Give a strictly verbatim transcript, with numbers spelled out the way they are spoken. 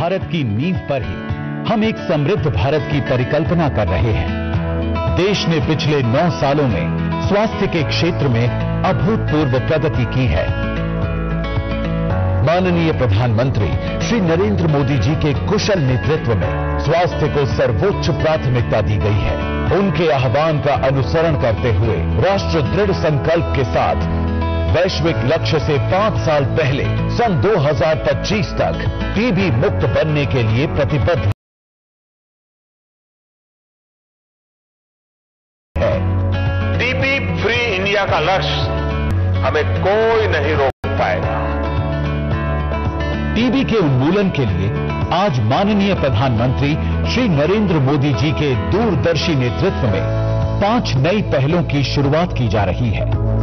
भारत की नींव पर ही हम एक समृद्ध भारत की परिकल्पना कर रहे हैं। देश ने पिछले नौ सालों में स्वास्थ्य के क्षेत्र में अभूतपूर्व प्रगति की है। माननीय प्रधानमंत्री श्री नरेंद्र मोदी जी के कुशल नेतृत्व में स्वास्थ्य को सर्वोच्च प्राथमिकता दी गई है। उनके आह्वान का अनुसरण करते हुए राष्ट्र दृढ़ संकल्प के साथ वैश्विक लक्ष्य से पांच साल पहले सन दो हज़ार पच्चीस तक टीबी मुक्त बनने के लिए प्रतिबद्ध है। टीबी फ्री इंडिया का लक्ष्य हमें कोई नहीं रोक पाएगा। टीबी के उन्मूलन के लिए आज माननीय प्रधानमंत्री श्री नरेंद्र मोदी जी के दूरदर्शी नेतृत्व में पांच नई पहलों की शुरुआत की जा रही है।